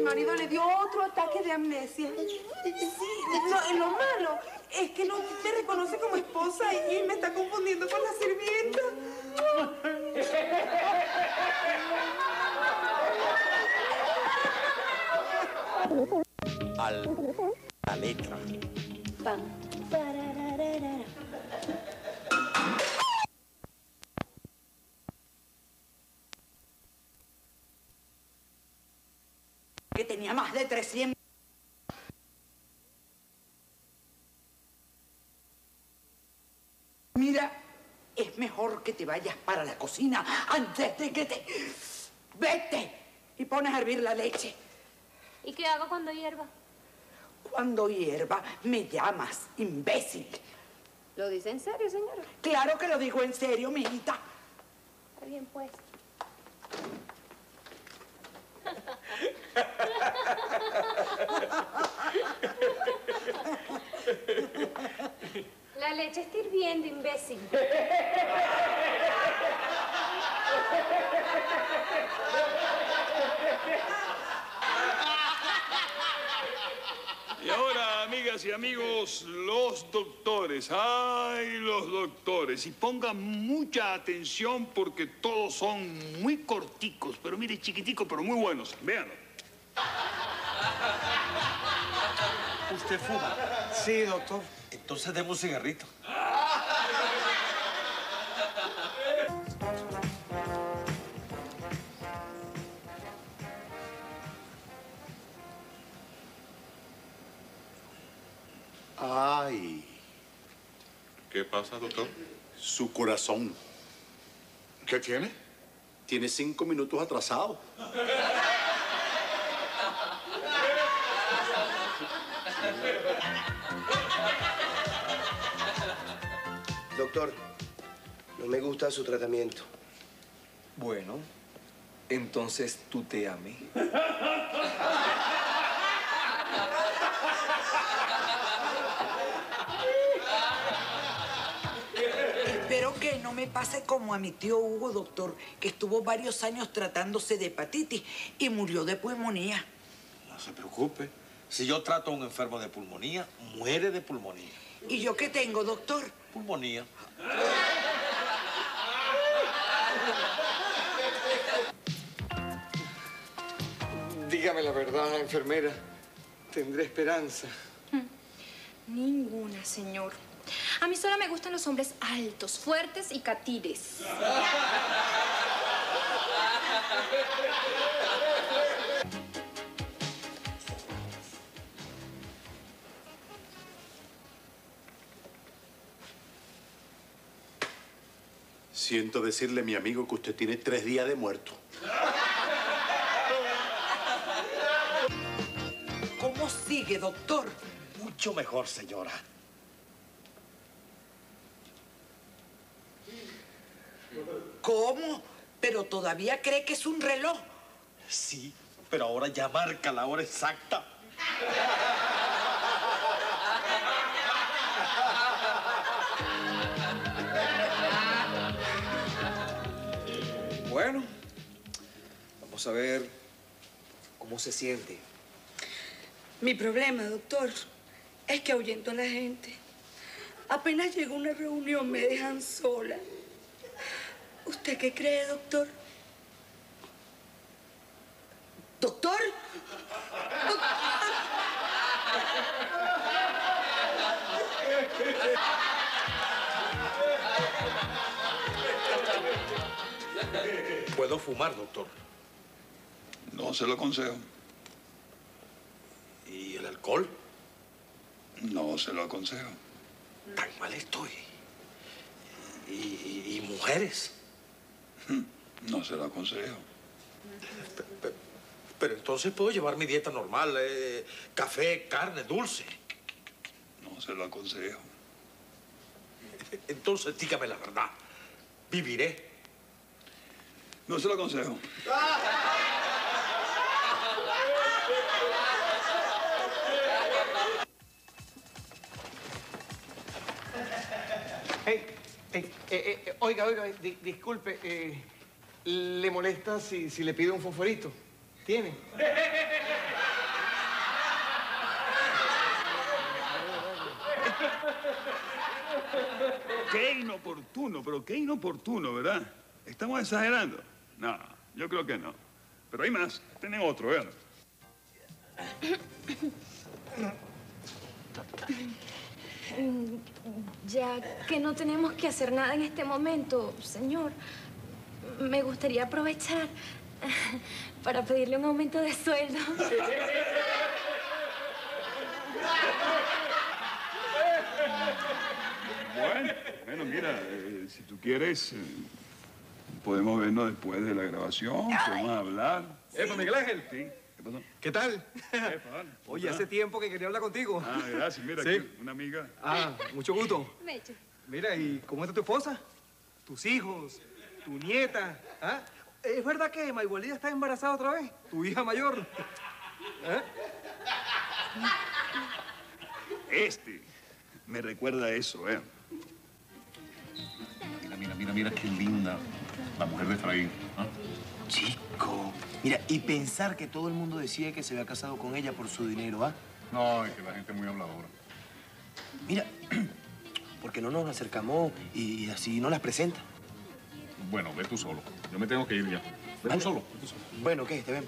marido le dio otro ataque de amnesia. Sí, lo malo es que no me reconoce como esposa y me está confundiendo con la sirvienta. La letra. Pam. Que tenía más de 300. Mira, es mejor que te vayas para la cocina antes de que te... ¡Vete! Y pones a hervir la leche. ¿Y qué hago cuando hierva? Cuando hierva, me llamas, imbécil. ¿Lo dice en serio, señora? Claro que lo digo en serio, mijita. Está bien, pues. La leche está hirviendo, imbécil. Y ahora, amigas y amigos, los doctores. ¡Ay, los doctores! Y pongan mucha atención porque todos son muy corticos, pero mire, chiquiticos, pero muy buenos. Véanlo. ¿Usted fuma? Sí, doctor. Entonces deme un cigarrito. Ay, ¿Qué pasa, doctor? su corazón. ¿Qué tiene? Tiene 5 minutos atrasado. Doctor, no me gusta su tratamiento. Bueno, entonces tú te amé. Espero que no me pase como a mi tío Hugo, doctor, que estuvo varios años tratándose de hepatitis y murió de pulmonía. No se preocupe. Si yo trato a un enfermo de pulmonía, muere de pulmonía. ¿Y yo qué tengo, doctor? Pulmonía. Dígame la verdad, enfermera. Tendré esperanza. Ninguna, señor. A mí solo me gustan los hombres altos, fuertes y catires. Siento decirle a mi amigo que usted tiene 3 días de muerto. ¿Cómo sigue, doctor? Mucho mejor, señora. ¿Cómo? ¿Pero todavía cree que es un reloj? Sí, pero ahora ya marca la hora exacta. Bueno, vamos a ver cómo se siente. Mi problema, doctor, es que ahuyento a la gente. Apenas llego a una reunión me dejan sola. ¿Usted qué cree, doctor? ¿Doctor? ¿Puedo fumar, doctor? No se lo aconsejo. ¿Y el alcohol? No se lo aconsejo. Tan mal estoy. ¿Y mujeres? No se lo aconsejo. Pero entonces puedo llevar mi dieta normal, café, carne, dulce. No se lo aconsejo. Entonces dígame la verdad. ¿Viviré? No se lo aconsejo. Oiga, disculpe, ¿le molesta si le pido un fosforito? ¿Tiene? pero qué inoportuno, ¿verdad? ¿Estamos exagerando? No, yo creo que no. Pero hay más. Tienen otro, ¿verdad? Ya que no tenemos que hacer nada en este momento, señor, me gustaría aprovechar para pedirle un aumento de sueldo. Bueno, mira, si tú quieres, podemos vernos después de la grabación, podemos hablar. ¡Epa, Miguel Ángel! Sí, ¿qué pasó? ¿Qué tal? Epa, Oye, hace tiempo que quería hablar contigo. Ah, gracias. Mira, ¿Sí? aquí una amiga. Ah, mucho gusto. Mecho. Mira, ¿y cómo está tu esposa? ¿Tus hijos? ¿Tu nieta? ¿Ah? ¿Es verdad que Maigualida está embarazada otra vez? ¿Tu hija mayor? ¿Eh? Este me recuerda a eso, ¿eh? Mira qué linda la mujer de Efraín. ¿Ah? Chico, mira, y pensar que todo el mundo decía que se había casado con ella por su dinero, ¿ah? No, es que la gente es muy habladora. Mira, ¿por qué no nos acercamos y así no las presenta? Bueno, ve tú solo. Yo me tengo que ir ya. Ve tú solo. Ve tú solo. Bueno, ¿qué? Te ven.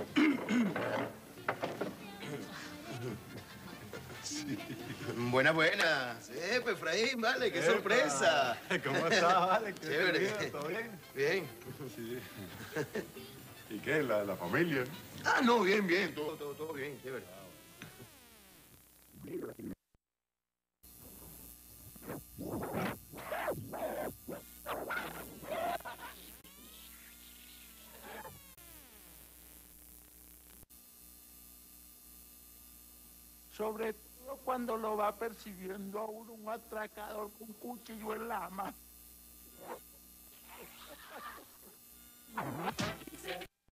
Buenas, buenas. Pues, Efraín, vale, qué sorpresa. ¿Cómo estás, vale? ¿Qué Chévere. vida? ¿Todo bien? Bien. Sí. ¿Y qué? ¿La familia? Ah, no, bien, bien. Todo bien, chévere. Sobre todo cuando lo va persiguiendo a uno un atracador con cuchillo en la mano.